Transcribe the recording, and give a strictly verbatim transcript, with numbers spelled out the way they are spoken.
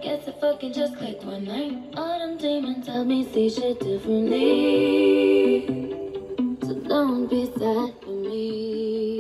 Guess it fucking just clicked one night. All them demons help me see shit differently. So don't be sad for me.